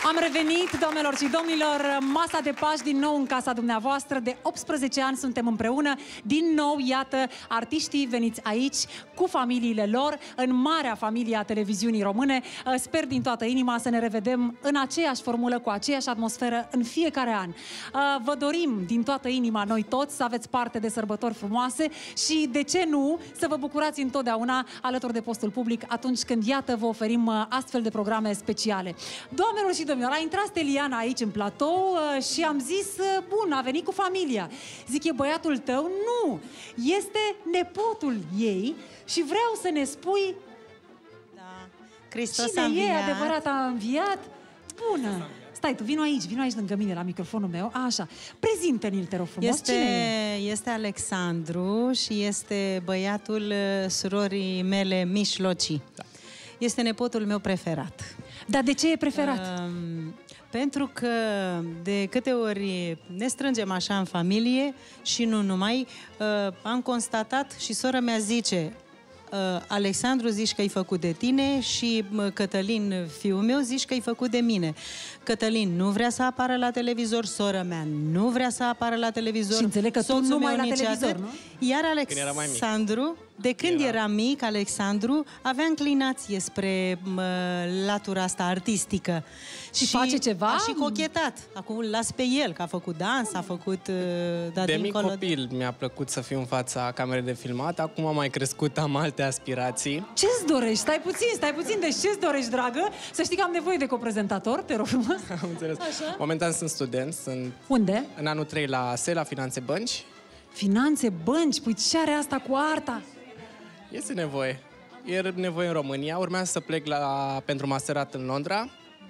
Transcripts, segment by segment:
Am revenit, doamnelor și domnilor, masa de Paști din nou în casa dumneavoastră. De 18 ani suntem împreună. Din nou, iată, artiștii veniți aici cu familiile lor, în marea familie a televiziunii române. Sper din toată inima să ne revedem în aceeași formulă, cu aceeași atmosferă în fiecare an. Vă dorim din toată inima, noi toți, să aveți parte de sărbători frumoase și, de ce nu, să vă bucurați întotdeauna alături de Postul Public atunci când, iată, vă oferim astfel de programe speciale. Doamnelor și domnilor, a intrat Steliana aici în platou și am zis, bun, a venit cu familia. Zic, e băiatul tău? Nu! Este nepotul ei și vreau să ne spui... Da. Hristos cine a înviat. e adevărat, a înviat? Bună! Stai, tu vino aici lângă mine, la microfonul meu. Așa, prezintă-ne-l, te rog frumos. Este Alexandru și este băiatul surorii mele mijlocii. Da. Este nepotul meu preferat. Dar de ce e preferat? Pentru că de câte ori ne strângem așa în familie și nu numai, am constatat și sora mea zice, Alexandru, zici că ai făcut de tine și Cătălin, fiul meu, zici că ai făcut de mine. Cătălin nu vrea să apară la televizor, sora mea nu vrea să apară la televizor. Și înțeleg că tu numai la televizor, atât, nu? Iar Alexandru, de când era mic, Alexandru avea înclinație spre latura asta artistică. Și face ceva? A și cochetat. Acum las pe el, că a făcut dans, a făcut... de mic copil mi-a plăcut să fiu în fața camerei de filmat. Acum am mai crescut, am alte aspirații. Ce-ți dorești? Stai puțin. Deci ce-ți dorești, dragă? Să știi că am nevoie de coprezentator, te rog frumos. Am înțeles. Așa? Momentan sunt student. Sunt unde? În anul 3 la SELA, Finanțe Bănci. Finanțe Bănci? Păi ce are asta cu arta? Este nevoie. E nevoie în România. Urmează să plec pentru masterat în Londra.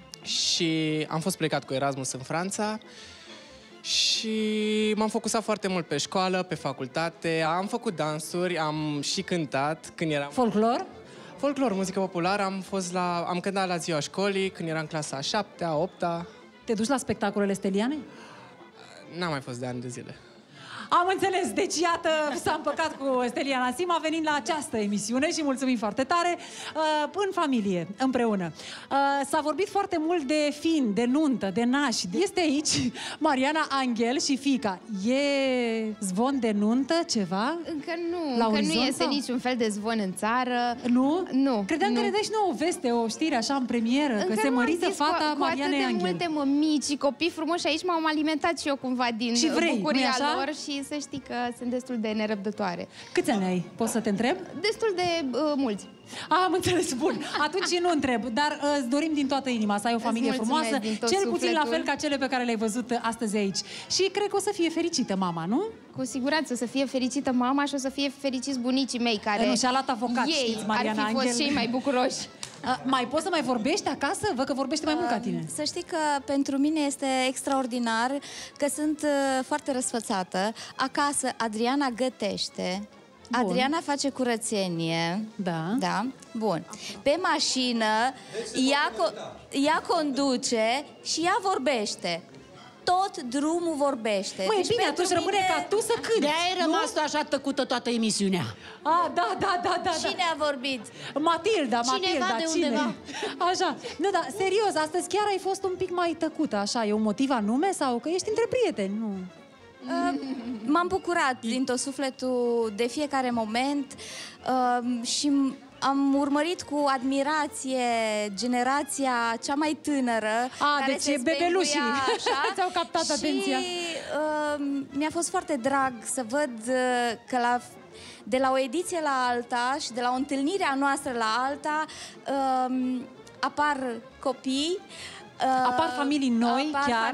Și am fost plecat cu Erasmus în Franța. Și m-am focusat foarte mult pe școală, pe facultate. Am făcut dansuri, am și cântat când eram... Folclor? Folclor, muzică populară. Am cântat la ziua școlii, când eram în clasa 7-a, 8-a. Te duci la spectacolele Stelianei? N-am mai fost de ani de zile. Am înțeles, deci iată, s-a împăcat cu Steliana Sima venind la această emisiune și mulțumim foarte tare, în familie, împreună. S-a vorbit foarte mult de fin, de nuntă, de nași. Este aici Mariana Anghel și fiica. E zvon de nuntă ceva? Încă nu iese niciun fel de zvon în țară. Nu? Nu. Credeam că ne dai și nouă o veste, o știre așa în premieră, încă că se mărită fata Marianei Anghel. Cu atât de multe mămici și copii frumoși aici m-am alimentat și eu cumva din bucuria lor și să știi că sunt destul de nerăbdătoare. Câți ani ai? Poți să te întreb? Destul de mulți. Am înțeles, bun. Atunci nu întreb, dar îți dorim din toată inima să ai o familie frumoasă, cel puțin la fel ca cele pe care le-ai văzut astăzi aici. Și cred că o să fie fericită mama, nu? Cu siguranță o să fie fericită mama și o să fie fericiți bunicii mei, care și-a luat avocat, ei știți, Mariana ar fi fost cei mai bucuroși. Mai poți să mai vorbești acasă? Văd că vorbește mai mult ca tine. Să știi că pentru mine este extraordinar că sunt foarte răsfățată. Acasă Adriana gătește. Bun. Adriana face curățenie. Da. Bun. Pe mașină ea conduce și ea vorbește. Tot drumul vorbește. Măi, deci bine, atunci rămâne ca tu să cânti. De-aia ai rămas tu așa tăcută toată emisiunea. Da. Cine a vorbit? Matilda. Cineva de undeva. Așa. Nu, dar serios, astăzi chiar ai fost un pic mai tăcută, așa. E un motiv anume sau că ești între prieteni? Nu. M-am bucurat din tot sufletul de fiecare moment și am urmărit cu admirație generația cea mai tânără. Deci bebelușii ți-au captat atenția. Și mi-a fost foarte drag să văd că de la o ediție la alta și de la o întâlnire a noastră la alta apar copii, apar familii noi,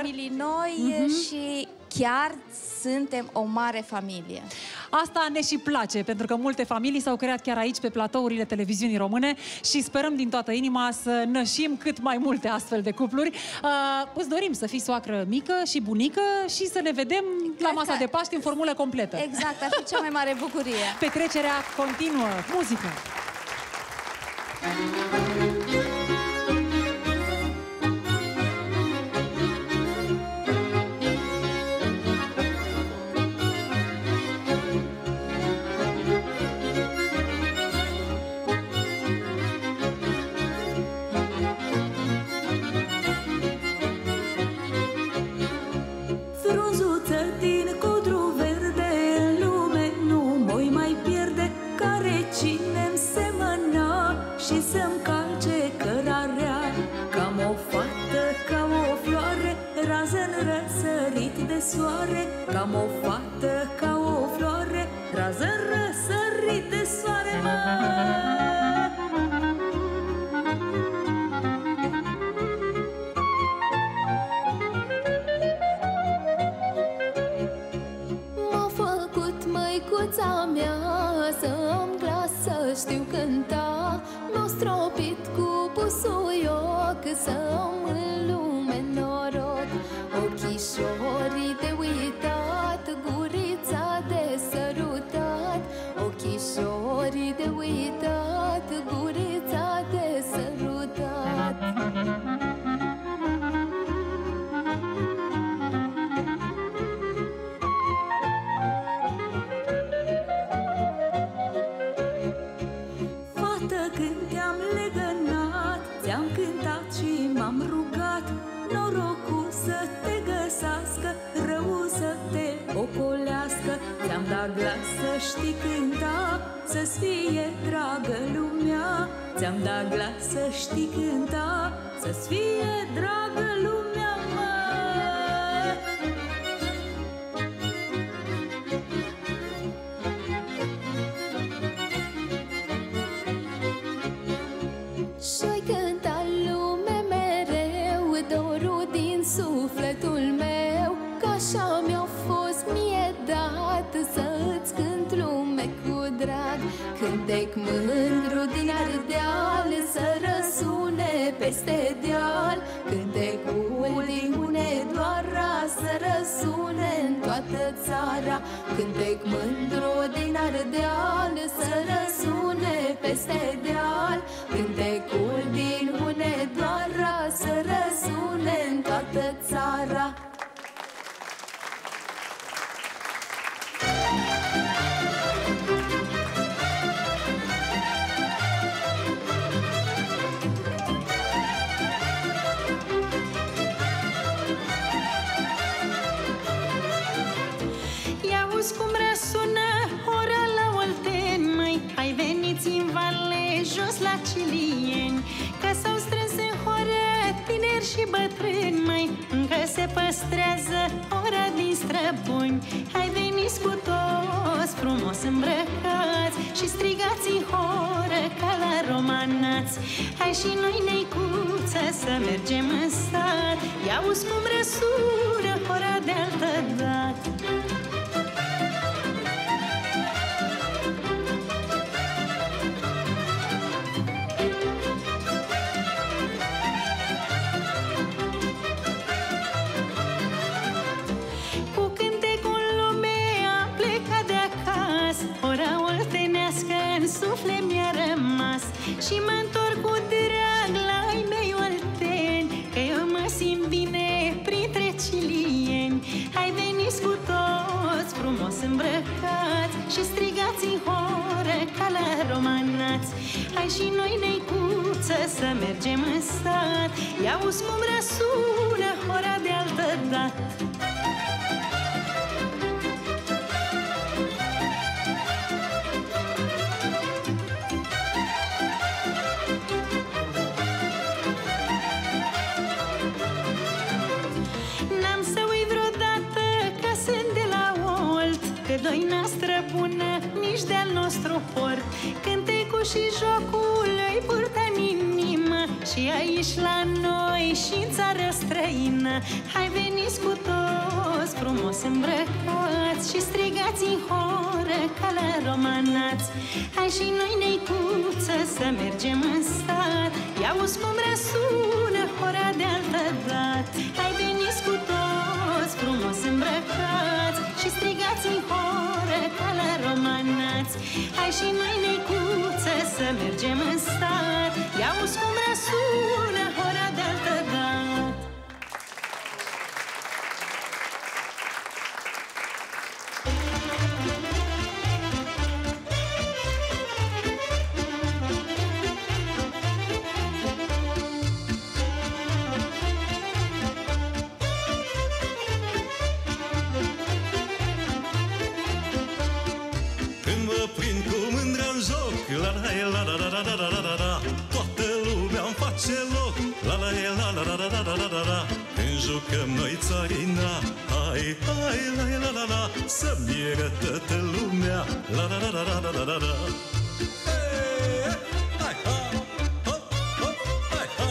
și chiar suntem o mare familie. Asta ne și place, pentru că multe familii s-au creat chiar aici, pe platourile televiziunii române și sperăm din toată inima să nășim cât mai multe astfel de cupluri. Îți dorim să fii soacră mică și bunică și să ne vedem la masa de Paști în formulă completă. Exact, ar fi cea mai mare bucurie. Petrecerea continuă. Muzică! rază-n răsărit de soare, cam o fată, ca o floare, rază-n răsărit de soare, mă. M-a făcut măicuța mea să-mi glas să știu cânta, m-a stropit cu busuioc să-mi în lume noroc. Ochișorii de uitat, gurița de sărutat, ochișorii de uitat, gurița de sărutat. Fată, când te-am legănat, ți-am cântat și m-am rugat, norocul să te găsească, răul să te ocolească. Ți-am dat glas să știi cânta, să-ți fie dragă lumea. Ți-am dat glas să știi cânta, să-ți fie dragă lumea, mă. Și-ai cântat lume mereu dorul din sufletul meu, că așa mi-a fost mie dat să-ți cânt lume cu drag. Cântec mândru din Ardeal să răsune peste deal, cântecul din Hunedoara să răsune în toată țara. Cântec mândru din Ardeal să răsune peste deal, cântecul din Hunedoara să răsune în toată țara. Ia-uzi cum răsună ora la Olteni, măi. Hai veniți în vale, jos la Cilieni, că s-au strâns în horă tineri și bătrâni, măi. Încă se păstrează ora din străbuni. Hai veniți cu toți frumos îmbrăcați și strigați în horă ca la romanați. Hai și noi, neicuță, să mergem în sat. Ia-uzi cum răsună ora de altă dată. Suflet mi-a rămas și mă întorc cu drag la ai mei olteni, că eu mă simt bine printre cilieni. Hai veniți cu toți frumos îmbrăcați și strigați în horă ca la romanați. Hai și noi, neicuță, să mergem în sat. Ia-uzi cum răsună ora de altă dată. Doi noastră bună, nici de-al nostru hort, cântecul și jocul îi purtă în inimă, și aici la noi și în țară străină. Hai veniți cu toți frumos îmbrăcați și strigați în horă ca la romanați. Hai și noi, neicuță, să mergem în sat. Ia-uzi cum răsună ora de altă dată. Hai veniți cu toți frumos îmbrăcați și strigați în horă ca la romanați. Hai și noi, neicuță, să mergem în sat. Ia-uzi cum răsună ora de altă dată. Toată lumea îmi face loc. La la la la la la la la la la. Când jucăm noi țarina. Hai, hai, la la la la, să miră toată lumea. La la la la la la la la. Hai, ha, hop, hop, hai, ha.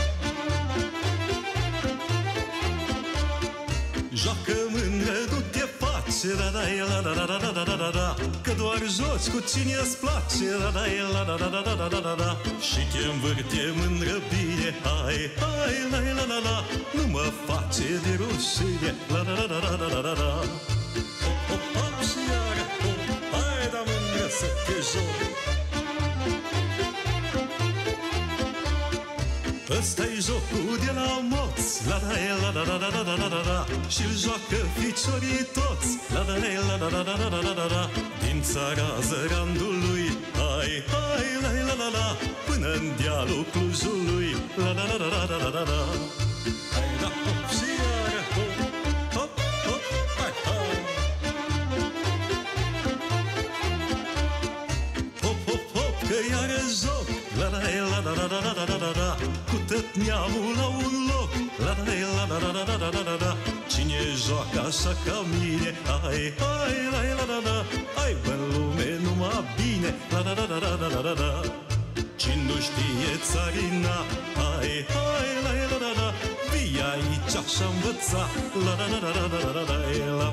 Joacă mândră, nu te face, la la la la la la la la la. Că doar joci cu cine îți place, la la la la la la la la la. Și te învârte mândră bine, hai, hai, la la la la. Nu mă face de rușine, la la la la la la la. Hop, hop, hop și iară, hop, hai da mândră să te joci. Ăsta-i jocul de la moț, la la la la la la la la la la. Și-l joacă ficiorii toți, la la la la la la la la la la. Din țara Zărandului, hai, hai, la la la la. Până-n dealul Clujului, la la la la la la la la. Hai da hop și iară hop, hop, hop, hai, hai. Hop, hop, hop, că iară joc, la la la la la la la la la. Cu tot neamul la un loc, la la la la la la la la la la. Cine joacă așa ca mine, hai, hai, la la la la. Hai bă-n lume numai bine, la la la la la la la la. Cine nu știe țarina, hai, hai, la la la la. Vii aici așa învăța, la la la la la la la la la.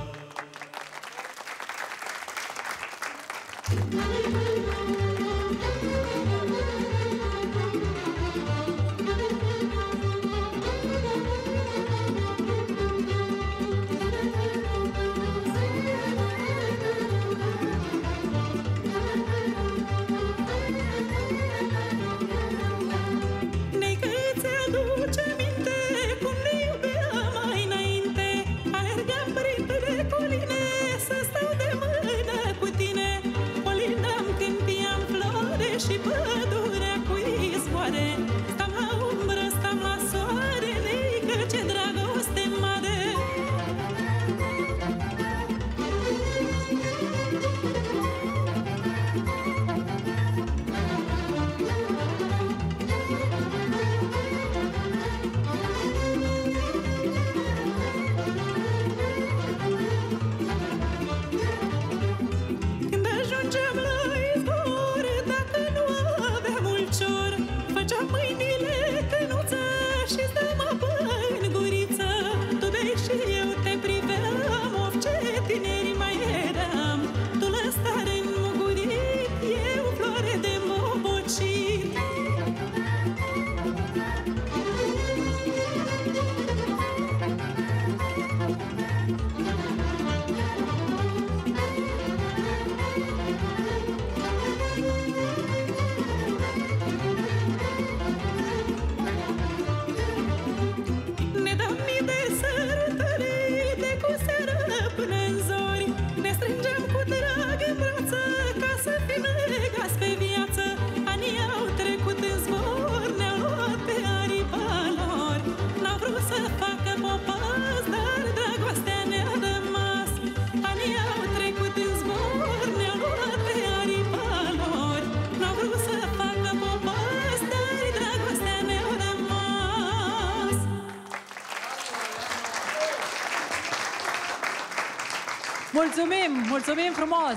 Mulțumim, mulțumim frumos!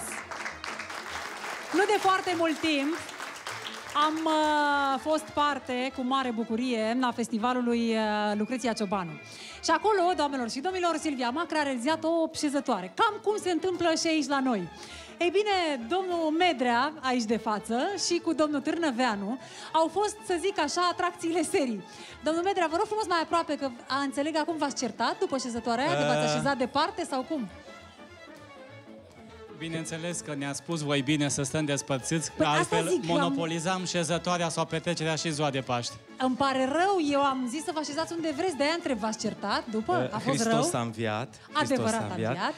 Nu de foarte mult timp am fost parte cu mare bucurie la festivalul lui Lucreția Ciobanu. Și acolo, doamnelor și domnilor, Silvia Macra a realizat o obșezătoare. Cam cum se întâmplă și aici la noi. Ei bine, domnul Medrea, aici de față, și cu domnul Târnăveanu au fost, să zic așa, atracțiile serii. Domnul Medrea, vă rog frumos mai aproape, că înțeleg acum v-ați certat după șezătoarea aia, de v-ați așezat departe sau cum? Bineînțeles că ne-a spus voi bine să stăm despărțiți, că altfel monopolizam șezătoarea sau petrecerea și ziua de Paști. Îmi pare rău, eu am zis să vă așezați unde vreți, de-aia întreb, v-ați certat după? A fost Hristos rău? a înviat. Adevărat a înviat.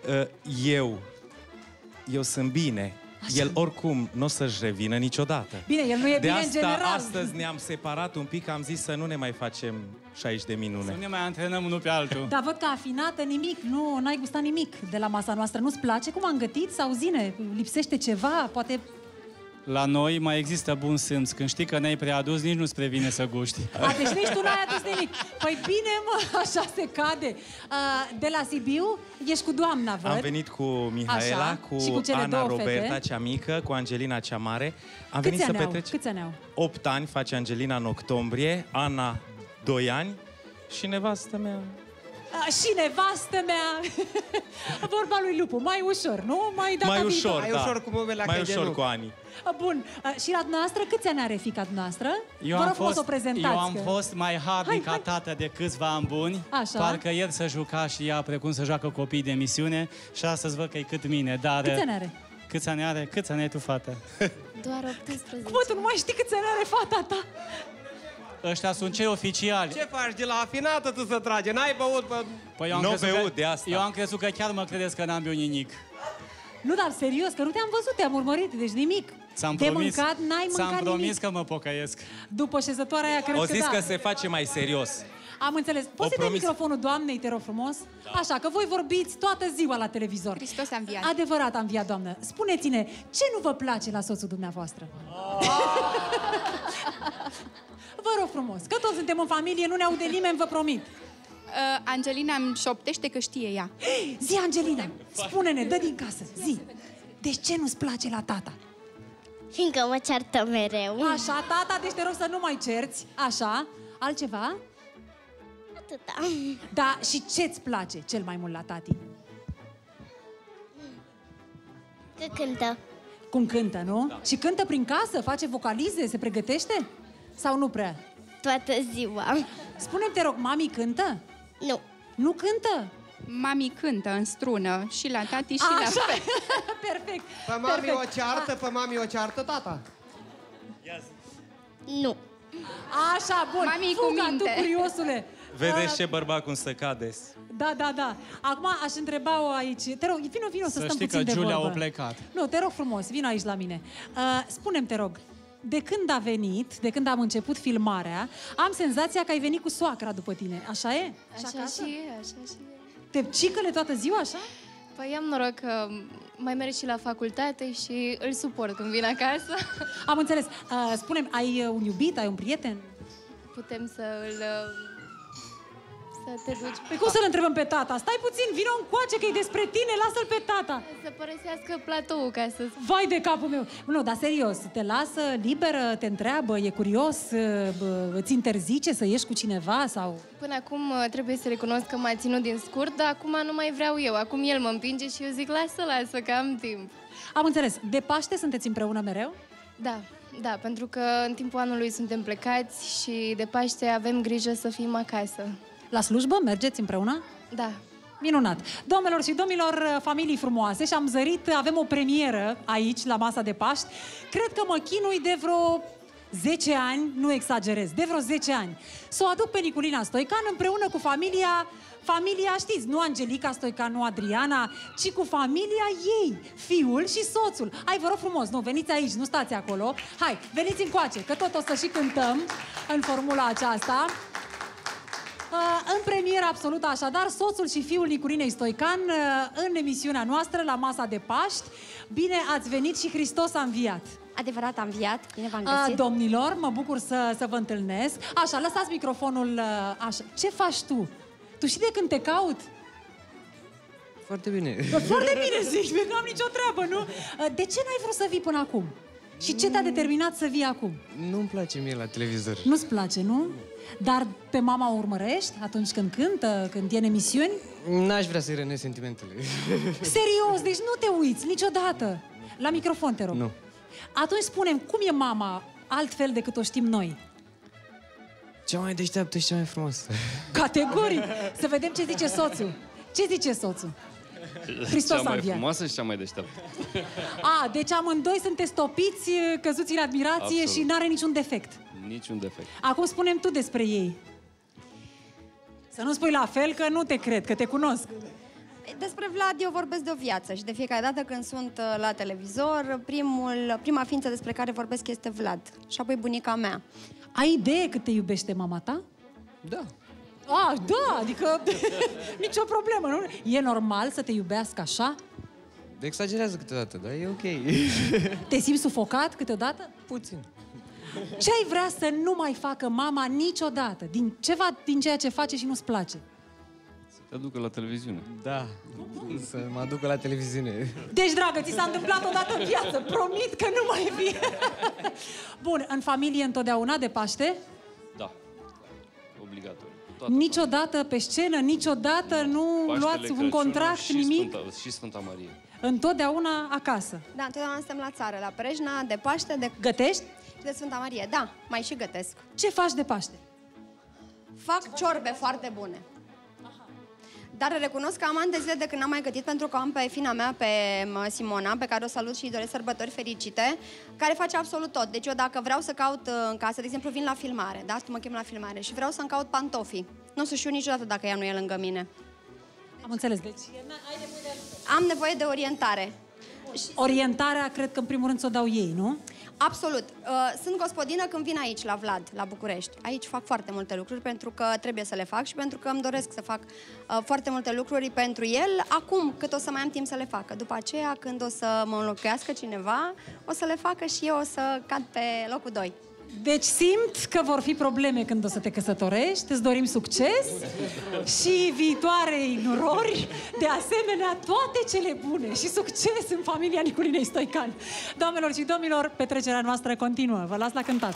Eu sunt bine. Așa. El oricum nu o să-și revină niciodată. Bine, el nu e bine în general. De asta astăzi ne-am separat un pic, am zis să nu ne mai facem 60 de minune. Să ne mai antrenăm unul pe altul. Dar văd că afinată nimic, nu n-ai gustat nimic de la masa noastră. Nu-ți place cum am gătit? Sau zine, lipsește ceva? Poate La noi mai există bun simț. Când știi că n-ai prea adus, nici nu-ți previne să guști. Deci nici tu n-ai adus nimic. Păi bine, mă, așa se cade. De la Sibiu, ești cu doamna, văd. Am venit cu Mihaela, așa, cu Ana Roberta, cea mică, cu Angelina, cea mare. Am venit să petrecem. Câți ani au? 8 ani face Angelina în octombrie, Ana 2 ani și nevastă mea... Și nevastă mea. Vorba lui Lupu, mai ușor, nu? Mai ușor, mai ușor cu mămela, mai ușor cu Ani. Bun, și la dumneavoastră, câți ani are fiica dumneavoastră? Eu am fost mai hardnic ca tată de câțiva ani buni. Așa. Parcă ieri se juca și ea precum să joacă copii de emisiune și astăzi văd că e cât mine, dar... Câți ani are? Câți ani are? Câți ani ai tu, fată? Doar 18. Cum, tu nu mai știi câți ani are fata ta? Ăștia sunt cei oficiali. Ce faci? De la afinată tu să trage? N-ai băut, bă? Păi de asta. Eu am crezut că chiar mă credeți că n-am beut nimic. Nu, dar serios, că nu te-am văzut, te-am urmărit, deci nimic. Mâncat, n-ai mâncat ți-am promis nimic. Că mă pocăiesc. După șezătoarea aia, cred că da. O zis că se face mai serios. Am înțeles. Poți să dai microfonul doamnei, te rog frumos? Da. Așa, că voi vorbiți toată ziua la televizor. Hristos a înviat. Adevărat a înviat, doamnă. Spuneți-ne, ce nu vă place la soțul dumneavoastră? Vă rog frumos, că toți suntem în familie, nu ne aude nimeni, vă promit. Angelina îmi șoptește că știe ea. Zi, Angelina, spune-ne, dă din casă, zi. Deci ce nu-ți place la tata? Fiindcă mă ceartă mereu. Așa, tata, deci te rog să nu mai cerți. Așa, altceva? Atâta. Da, și ce-ți place cel mai mult la tati? Că cântă. Cum cântă, nu? Da. Și cântă prin casă? Face vocalize? Se pregătește? Sau nu prea? Toată ziua. Spune-mi, te rog, mami cântă? Nu. Nu cântă? Mami cântă în strună și la tati și la fel. Perfect. Pe mami o ceartă, pe mami o ceartă tata. Nu. Așa, bun. Mami cu minte. Tu, curiosule. Vedeți ce bărbat cum să cadeți. Da, da, da. Acum aș întreba-o aici. Te rog, vino să stăm puțin de vorbă. Giulia a plecat. Nu, te rog frumos, vino aici la mine. Spune-mi, te rog, de când a venit, de când am început filmarea, am senzația că ai venit cu soacra după tine. Așa e? Așa și e, așa și e. Te cicăle toată ziua, așa? Păi am noroc că mai merg și la facultate și îl suport când vin acasă. Am înțeles. Spune-mi, ai un iubit, ai un prieten? Putem să te duci. Păi cum să-l întrebăm pe tata? Stai puțin, vină încoace că e despre tine, lasă-l pe tata. Să părăsească platoul ca să... Vai de capul meu! Nu, dar serios, te lasă liberă, te întreabă, e curios, îți interzice să ieși cu cineva sau... Până acum trebuie să recunosc că m-a ținut din scurt, dar acum nu mai vreau eu. Acum el mă împinge și eu zic, lasă, că am timp. Am înțeles. De Paște sunteți împreună mereu? Da, pentru că în timpul anului suntem plecați și de Paște avem grijă să fim acasă. La slujbă mergeți împreună? Da. Minunat! Doamnelor și domnilor, familii frumoase, și am zărit, avem o premieră aici, la masa de Paști. Cred că mă chinui de vreo 10 ani, nu exagerez, de vreo 10 ani. Să o aduc pe Niculina Stoican împreună cu familia, știți, nu Angelica Stoican, nu Adriana, ci cu familia ei, fiul și soțul. Hai, vă rog frumos, nu, veniți aici, nu stați acolo. Hai, veniți încoace, că tot o să și cântăm în formula aceasta. În premieră absolută, așadar, soțul și fiul Niculinei Stoican în emisiunea noastră la masa de Paști. Bine ați venit și Hristos a înviat! Adevărat, a înviat, bine v-am găsit. Domnilor, mă bucur să vă întâlnesc. Așa, lăsați microfonul așa. Ce faci tu? Tu știi de când te caut? Foarte bine. Foarte bine, zici, nu am nicio treabă, nu? De ce n-ai vrut să vii până acum? Și ce te-a determinat să vii acum? Nu-mi place mie la televizor. Nu-ți place, nu? Dar pe mama o urmărești atunci când cântă, când e în emisiuni? N-aș vrea să-i rănesc sentimentele. Serios, deci nu te uiți niciodată. La microfon, te rog. Nu. Atunci spune-mi, cum e mama altfel decât o știm noi? Cea mai deșteaptă și cea mai frumoasă. Categoric! Să vedem ce zice soțul. Ce zice soțul? Hristos cea mai înviat. frumoasă și cea mai deșteaptă. Deci amândoi sunteți topiți, căzuți în admirație. Absolut. Și n-are niciun defect. Niciun defect. Acum spune-mi tu despre ei. Să nu spui la fel, că nu te cred, că te cunosc. Despre Vlad eu vorbesc de o viață și de fiecare dată când sunt la televizor, prima ființă despre care vorbesc este Vlad și apoi bunica mea. Ai idee cât te iubește mama ta? Da. Da, adică nicio problemă, nu? E normal să te iubească așa? Exagerează câteodată, dar e ok. Te simți sufocat câteodată? Puțin. Ce ai vrea să nu mai facă mama niciodată? Din ceva din ceea ce face și nu-ți place? Să te ducă la televiziune. Da, să mă aducă la televiziune. Deci, dragă, ți s-a întâmplat odată în viață. Promit că nu mai vii. Bun, în familie întotdeauna de Paște? Da, obligatoriu. Niciodată pe scenă, niciodată nu Paștele, luați un contract, și nimic? Și Sfânta Marie. Întotdeauna acasă. Da, întotdeauna suntem la țară, la Prejna, de Paște, de... Gătești? Și de Sfânta Marie, da, mai și gătesc. Ce faci de Paște? Fac ciorbe foarte bune. Dar recunosc că am ani de zile de când n-am mai gătit, pentru că am pe fina mea, pe Simona, pe care o salut și îi doresc sărbători fericite, care face absolut tot. Deci eu dacă vreau să caut în casă, de exemplu vin la filmare, da? Tu mă chem la filmare și vreau să-mi caut pantofii. Nu o să știu niciodată dacă ea nu e lângă mine. Am înțeles, deci am nevoie de orientare. Orientarea, cred că în primul rând ți-o dau ei, nu? Absolut. Sunt gospodină când vin aici, la Vlad, la București. Aici fac foarte multe lucruri pentru că trebuie să le fac și pentru că îmi doresc să fac foarte multe lucruri pentru el, acum cât o să mai am timp să le facă. După aceea, când o să mă înlocuiască cineva, o să le facă și eu o să cad pe locul 2. Deci simt că vor fi probleme când o să te căsătorești, îți dorim succes și viitoarei norori, de asemenea toate cele bune și succes în familia Niculinei Stoican. Doamnelor și domnilor, petrecerea noastră continuă. Vă las la cântat.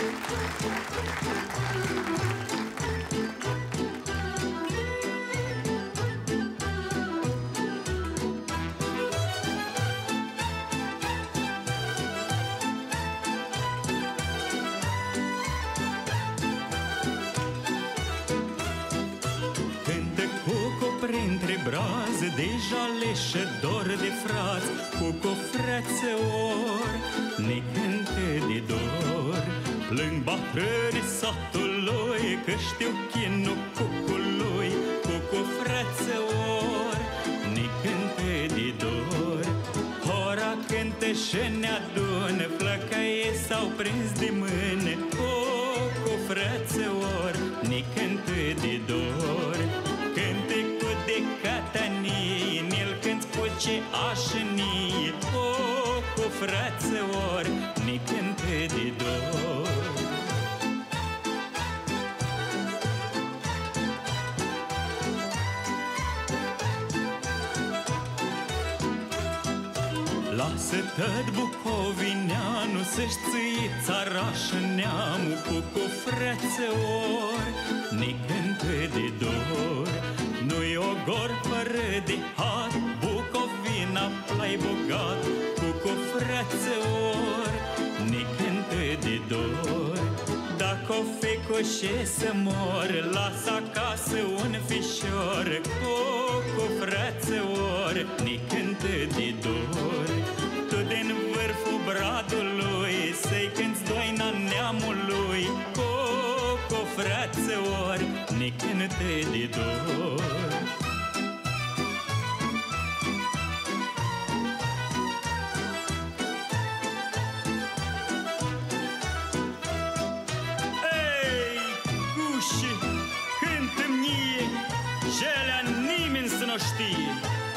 Printre braze, deja leșă dor de frați, cu cofreață ori, ne cântă de dor. Plâng bătrânii satului, că știu chinul cucului, cu cofreață ori, ne cântă de dor. Hora cântă și ne adună, flăcaie s-au prins de mână, cu cofreață ori, ne cântă de dor. Cânte cu de catanie, ne-l cânti cu ce așănie, cu frață ori, ne cânte de dor. Lasă tot bucovineanu să-și ții țara și neamul, cu frață ori, ne cântă de dor. Nu-i ogor fără de har, Bucovina plai bogat, cu frață ori, ne cântă de dor. Dacă o fecoșe să mor, lasă acasă un fișor, cu frață ori, ne cântă de dor. Tu din vârful bradului să-i cânti doina neamului, cu frață ori, ne cântă de dor. Ei, cuși, cântă-mi mie, și-alea nimeni să n-o știe.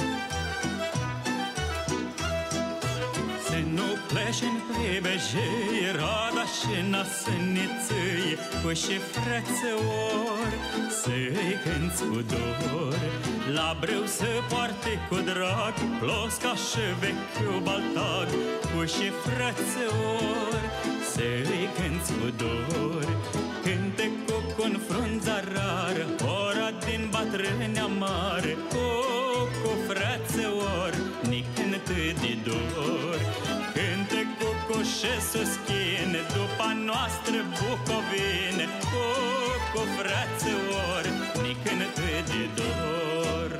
Să nu pleci-n pribejei, rada și nasânițâi, cu și frață ori, să-i cânți cu dor. La brâu să poarte cu drag, plosca și vechiul baltag, cu și frață ori, să-i cânți cu dor. Cânte cu un frunza rară, ora din bătrâni amară, cu frață ori, ne cântă de dor. Cânte cu și suschine, după noastră Bucovine, cu frață ori, ne cântă de dor.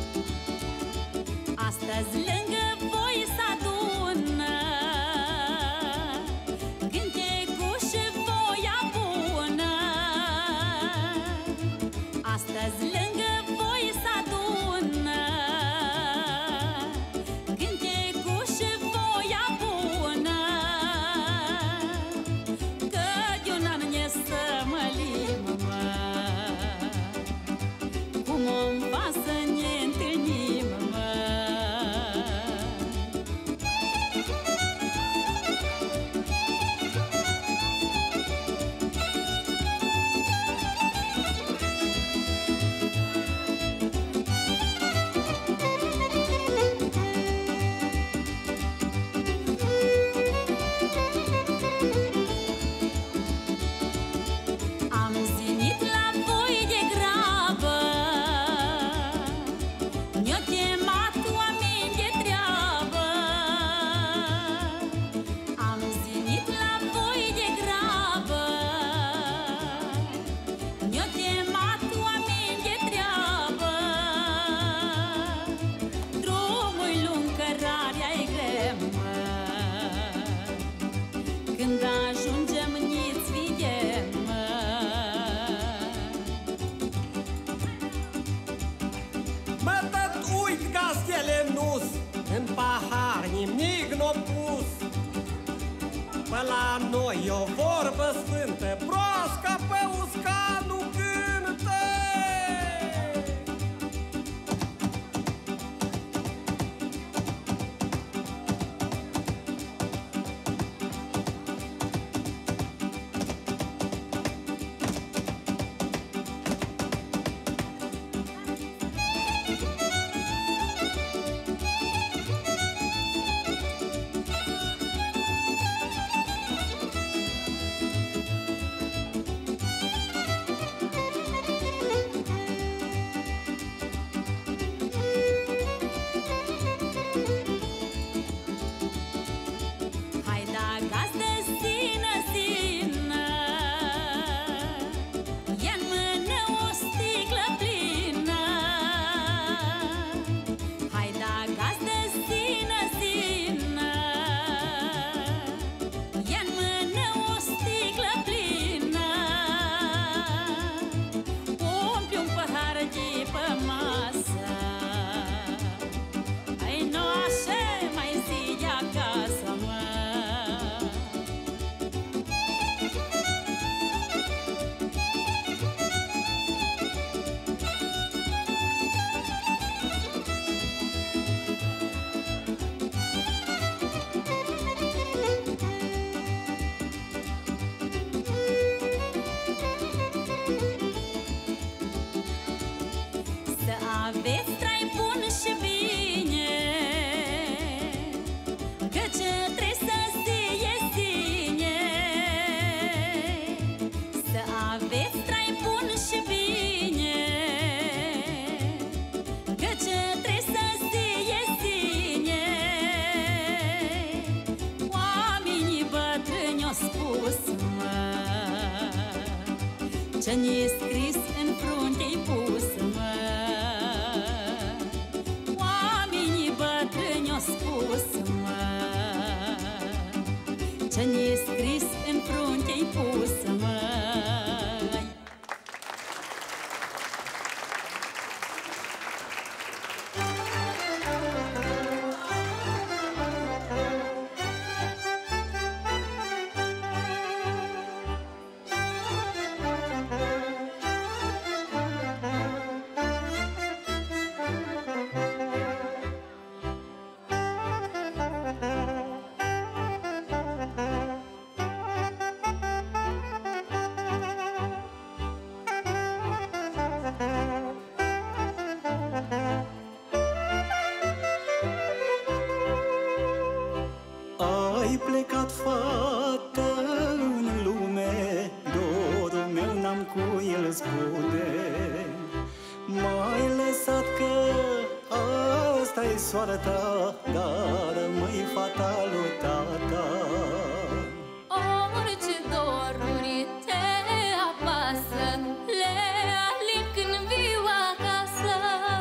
Astăzi lângă voi s-adună când ajungem niți vedem, mă. Mă, tot uit ca stele nus, în pahar nimic n-o pus. Pă la noi o vorbă sfântă, proasca pe uscat nu cântă. Ce n-e scris în frunte-i pus, mă. Oamenii bătrâni o spus, mă. Ce n-e scris în frunte-i pus, mă. Ai plecat, fată, în lume, dorul meu n-am cu el spune. M-ai lăsat că asta-i soarta, dar rămâi fata lui tata. Orice doruri te apasă, le alin când viu acasă.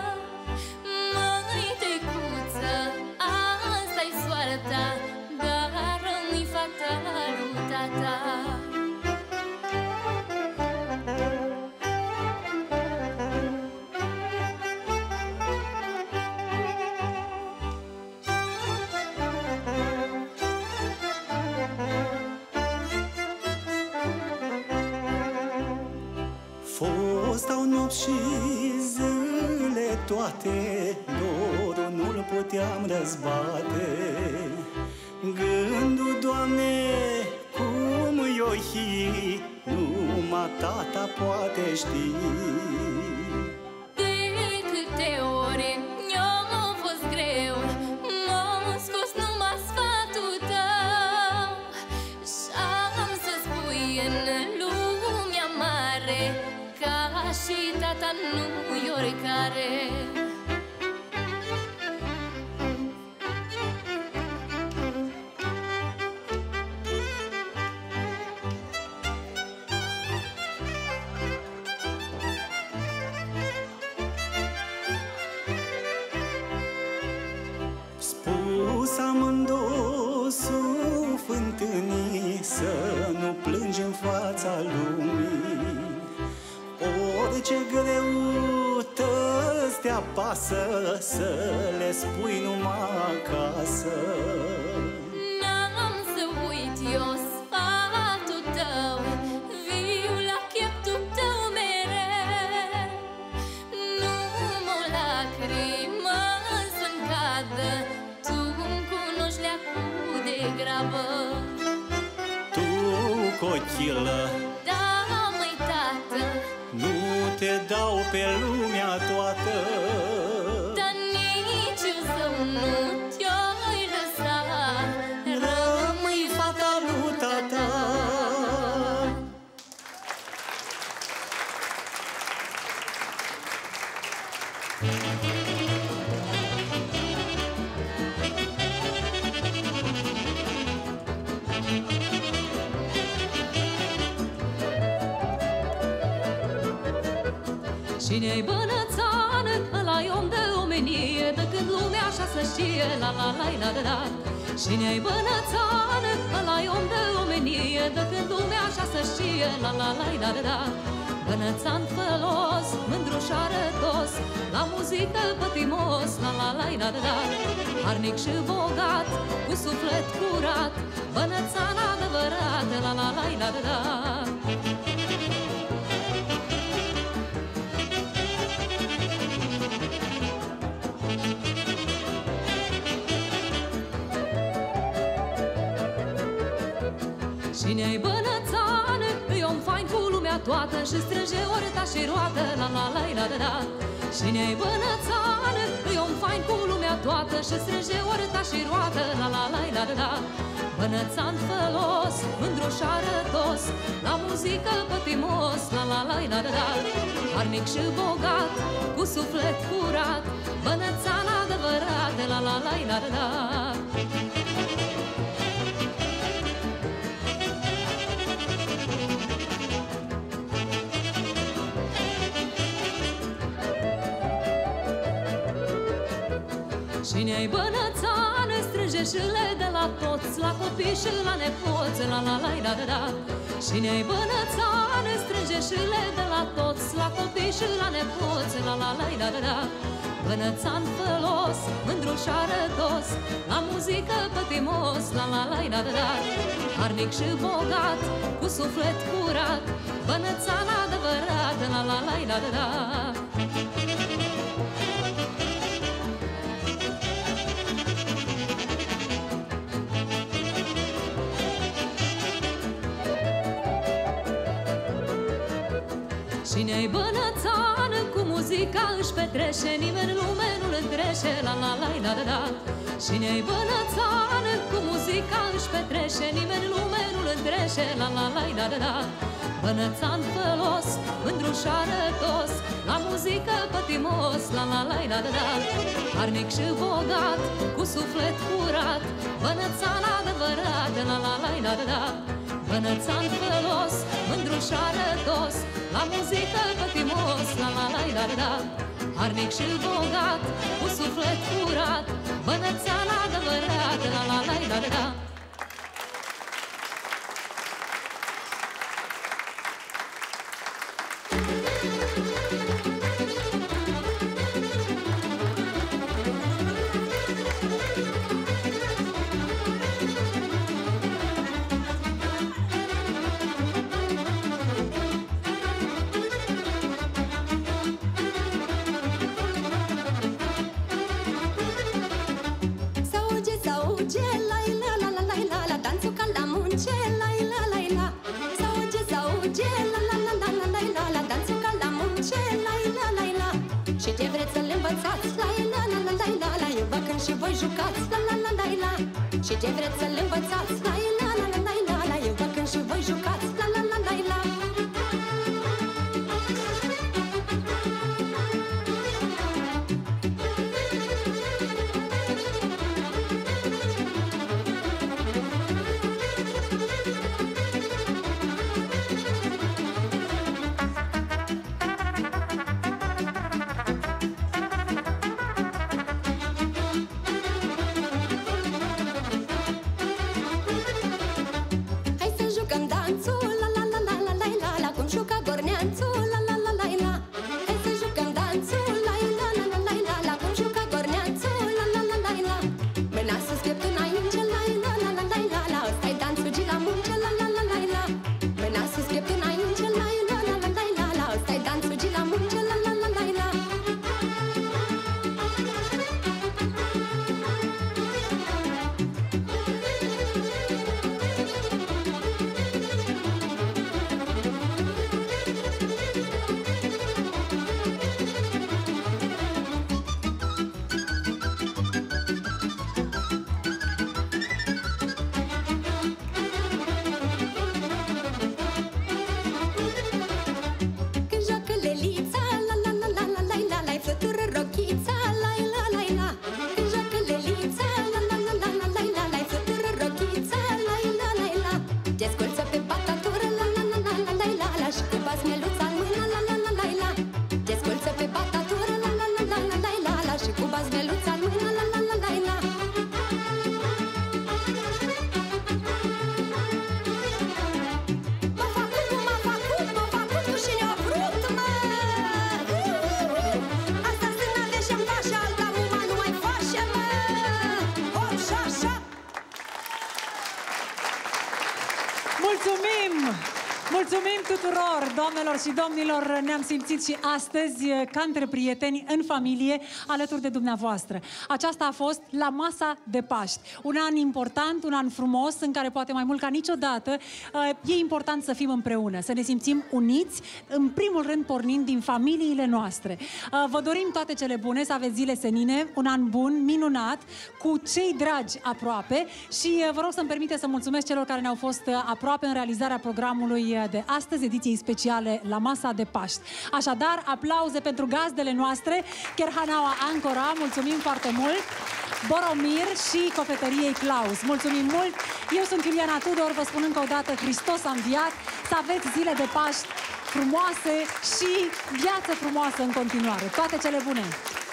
Măi, tecuță, asta-i soarta, dar rămâi fata lui tata. Stau nopți și zile toate, dorul nu-l puteam răzbate. Gândul, Doamne, cum i-o hi, numai tata poate ști. De câte ori mi-a fost greu, m-am scos numai sfatul tău. Și-am să spui în lumea mare, ca și tata nu-i oricare. Spus amândouă sub fântânii, să nu plângi în fața lumii. Orice greutăți te apasă, să le spui numai acasă. N-am să uit eu sfatul tău, viu la cheptul tău mereu. Nu mă lacrimă să-mi cadă, tu-mi cunoști leacul de grabă. Tu, cochilă, da, măi, tată, nu te dau pe lumea toată, dar nici eu să nu te-oi lăsa. rămâi fata lui tata. Cine-i bănățană, ăla-i om de omenie, de când lumea așa să știe, la la la la la la. Cine-i bănățană, ăla-i om de omenie, de când lumea așa să știe, la la la la la la. Bănățan fălos, mândru și arătos, la muzică pătimos, la la la la la la. Harnic și bogat, cu suflet curat, bănățan adevărat, la la la la la la. Cine-i bănățană, îi om fain cu lumea toată și strânge orta și roată, la la la la la la. Cine-i bănățană, îi om fain cu lumea toată și strânge orta și roată, la la la la la la. Bănățan fălos, mândru și arătos, la muzică pătimos, la la la la la la. Harnic și bogat, cu suflet curat, bănățan adevărat, la la la la la la. Cine-i bănățană, strânge și le de la toți, la copii și la nepoți, la la la la la la. Cine-i bănățană, strânge și le de la toți, la copii și la nepoți, la la la la la la. Bănățan fălos, mândru și arătos, la muzică pătimos, la la la la la la. Harnic și bogat, cu suflet curat, bănățan adevărat, la la la la la la. Cine-i bănățană, cu muzica își petrece, nimeni în lume nu-l întrece, la la la la la la. Cine-i bănățană, cu muzica își petrece, nimeni în lume nu-l întrece, la la la la la la. Bănățan fălos, mândru și arătos, la muzică pătimos, la la la la la la. Harnic și bogat, cu suflet curat, bănățan adevărat, la la la la la la. Bănățan fălos, mândru și arătos, la muzică pătimos, la la la la la. Harnic și bogat, cu suflet curat, bănățan adevărat, la la la la la. Și ce vreți să-l învățați, la la la la la la la. Eu vă cânt și voi jucați, la la la la la. Hai să Mulțumim! Mulțumim tuturor, doamnelor și domnilor! Ne-am simțit și astăzi ca între prieteni, în familie, alături de dumneavoastră. Aceasta a fost La Masa de Paști. Un an important, un an frumos, în care poate mai mult ca niciodată e important să fim împreună, să ne simțim uniți, în primul rând pornind din familiile noastre. Vă dorim toate cele bune, să aveți zile senine, un an bun, minunat, cu cei dragi aproape și vă rog să-mi permite să mulțumesc celor care ne-au fost aproape în realizarea programului de astăzi, ediției speciale La Masa de Paști. Așadar, aplauze pentru gazdele noastre, Kerhanaua Ancora, mulțumim foarte mult, Boromir și Cofetăriei Claus. Mulțumim mult! Eu sunt Iuliana Tudor, vă spun încă o dată, Hristos a înviat, să aveți zile de Paști frumoase și viață frumoasă în continuare. Toate cele bune!